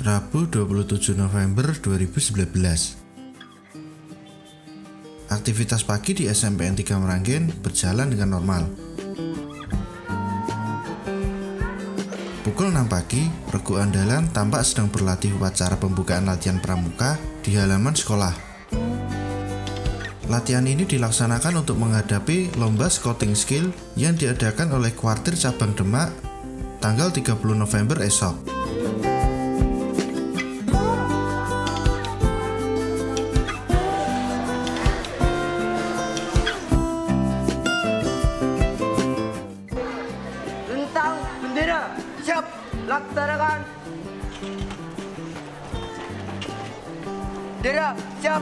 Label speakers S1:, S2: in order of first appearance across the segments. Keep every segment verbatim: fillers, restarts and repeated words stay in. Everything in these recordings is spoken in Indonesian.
S1: Rabu dua puluh tujuh November dua ribu sembilan belas. Aktivitas pagi di S M P N tiga Meranggen berjalan dengan normal. Pukul enam pagi, Regu Andalan tampak sedang berlatih upacara pembukaan latihan pramuka di halaman sekolah. Latihan ini dilaksanakan untuk menghadapi lomba scouting skill yang diadakan oleh Kuartir Cabang Demak tanggal tiga puluh November esok.
S2: Rentang bendera siap laksanakan. Bendera siap.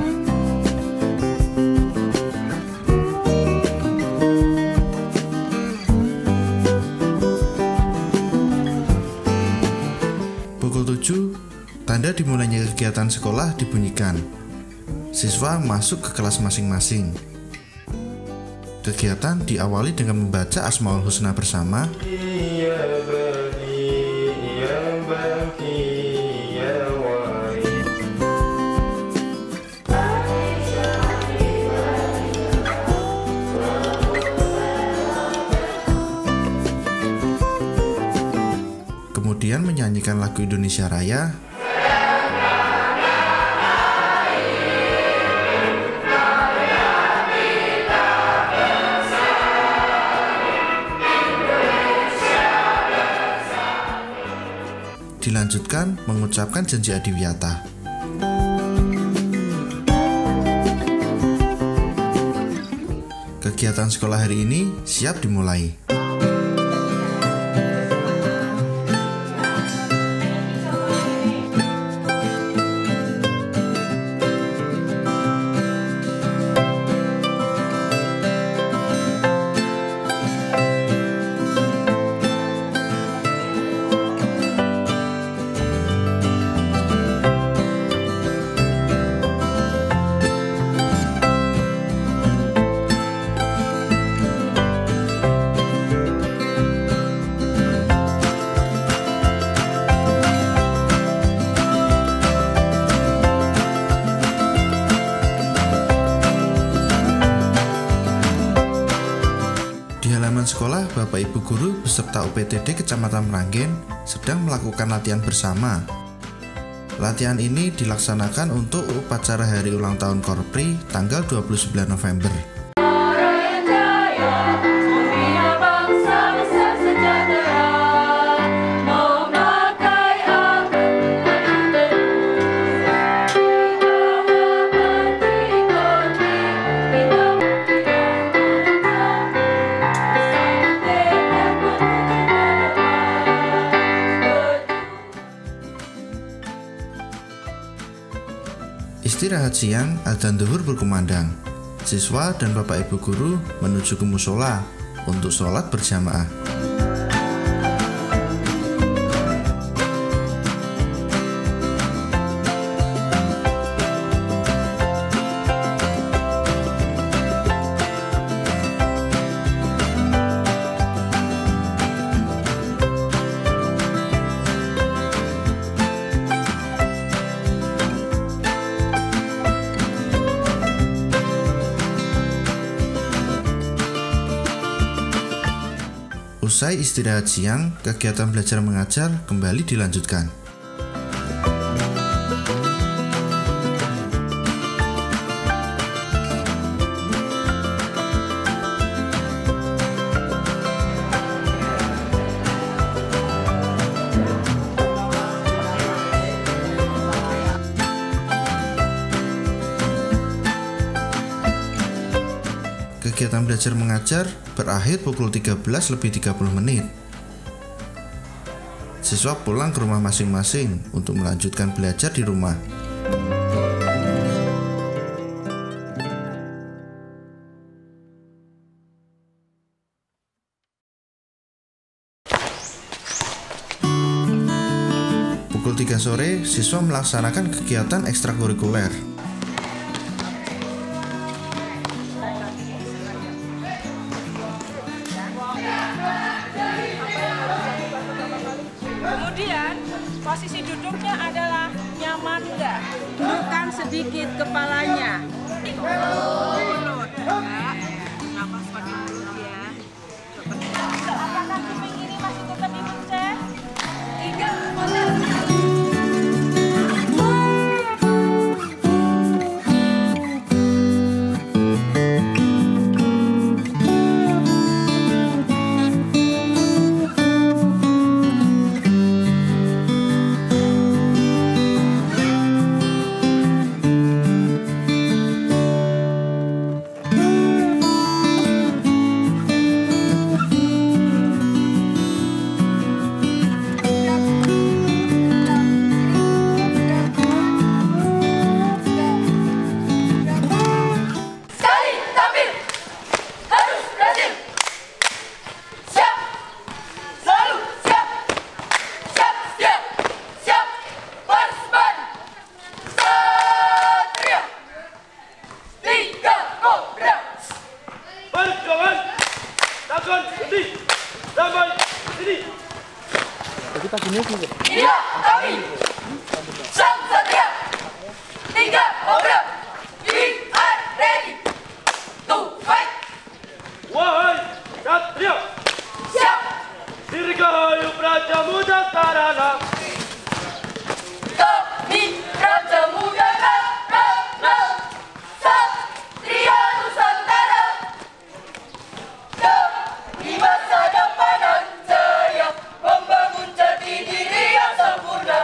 S1: Pukul tujuh, tanda dimulainya kegiatan sekolah dibunyikan. Siswa masuk ke kelas masing-masing. Kegiatan diawali dengan membaca Asmaul Husna bersama. Kemudian menyanyikan lagu Indonesia Raya. Dilanjutkan mengucapkan janji adiwiyata. Kegiatan sekolah hari ini siap dimulai. Di halaman sekolah, Bapak Ibu Guru beserta U P T D Kecamatan Meranggen sedang melakukan latihan bersama. Latihan ini dilaksanakan untuk upacara hari ulang tahun Korpri tanggal dua puluh sembilan November. Istirahat siang, adzan zuhur berkumandang. Siswa dan Bapak Ibu Guru menuju ke musola untuk sholat berjamaah. Usai istirahat siang, kegiatan belajar mengajar kembali dilanjutkan. Kegiatan belajar mengajar berakhir pukul tiga belas lebih tiga puluh menit. Siswa pulang ke rumah masing-masing untuk melanjutkan belajar di rumah. Pukul tiga sore, siswa melaksanakan kegiatan ekstrakurikuler.
S3: Kemudian posisi duduknya adalah nyaman enggak? Tundukkan sedikit kepalanya. Mulut. Napas pakai mulut ya. Apakah kuping ini masih tetap dipencet? Tiga,
S4: kita gini sih.
S5: Iya, kami. Sang Satria. Tiga, obrak. We are ready to fight.
S4: Wahai Satria.
S5: Siap.
S4: Dirgahayu Praja Muda Karana.
S5: Kami Praja Muda Karana. Satria Nusantara. Demi masa depan dan jaya membangun jati diri yang sempurna.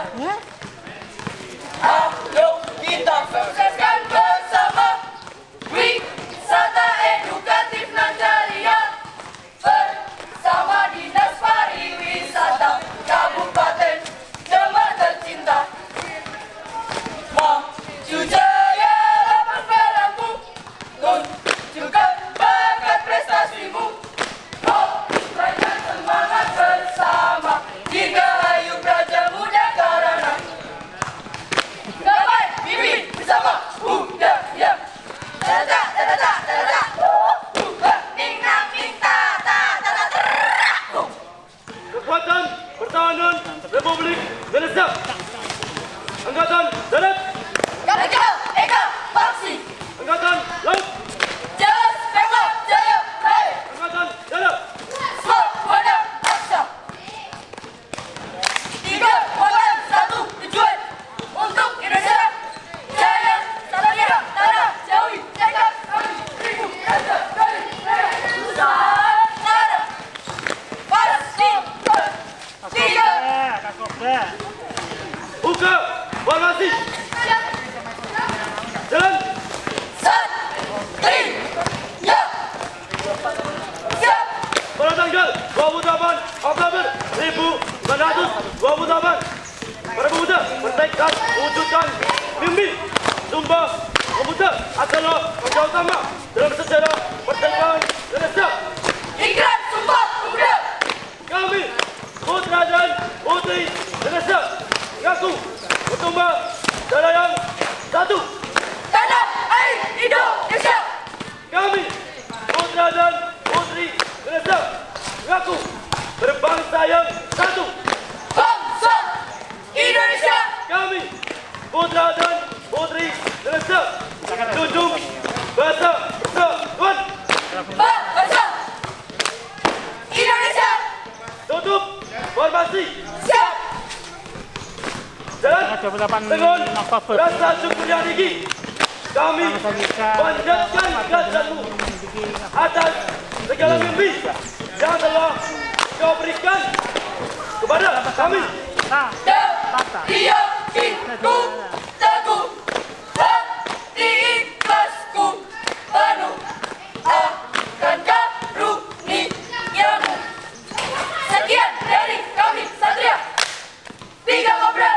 S5: Ayo kita sukseskan bersama wisata edukatif Nandaria bersama Dinas Pariwisata Kabupaten Demak tercinta. Maju jaya lapang belangmu, tunjukkan bakat prestasimu. Raihkan semangat bersama Dirgahayu Praja Muda Karana. Gapai mimpi bersama budaya. Tata tata tata tata. Ning nang ning tata tata tata.
S4: Kekuatan Pertahanan Republik Indonesia. Angkatan Darat.
S5: Kartika Eka Paksi.
S4: Angkatan Laut.
S5: Jelas Pemkot Jaya Raya.
S4: Angkatan Darat.
S5: Swasembada Aksa. Tiga kekuatan satu tujuan untuk Indonesia. Jaya Satria Tanah Jawi Tekad kami seribu raja dari Nusantara. Pasti tiga.
S4: Buka formasi. Jalan.
S5: Satria. Siap.
S4: Pada tanggal dua puluh delapan Oktober seribu sembilan ratus dua puluh delapan, para pemuda bertekad mewujudkan mimpi. Sumpah Pemuda adalah kerja utama dalam sejarah pertempuran Indonesia.
S5: Ikrar Sumpah Pemuda.
S4: Kami, putra dan putri Indonesia, mengaku bertumbah darah yang satu.
S5: Tanah air Indonesia.
S4: Kami, putra dan putri Indonesia, mengaku berbangsa yang satu.
S5: Bangsa Indonesia.
S4: Kami, putra dan putri Indonesia, junjung bahasa persatuan.
S5: Bangsa Indonesia.
S4: Tutup formasi.
S5: Siap.
S4: Jalan
S6: dua puluh delapan
S4: dengan
S6: Oktober.
S4: rasa syukur yang tinggi. Kami panjatkan kehadiranmu atas segala mimpi yang telah kau berikan kepada kami.
S5: Dan yakinku teguh hati ikhlasku penuh akan karuniamu. Sekian dari kami Satria Tiga Kobra.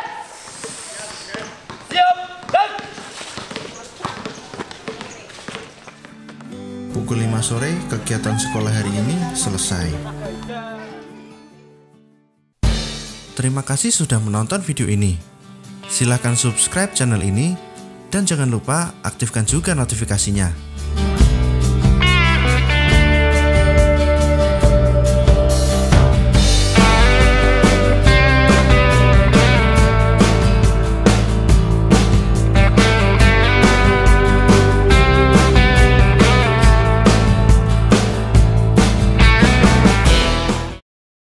S4: Siap dan
S1: Pukul lima sore, kegiatan sekolah hari ini selesai. Terima kasih sudah menonton video ini. Silahkan subscribe channel ini dan jangan lupa aktifkan juga notifikasinya.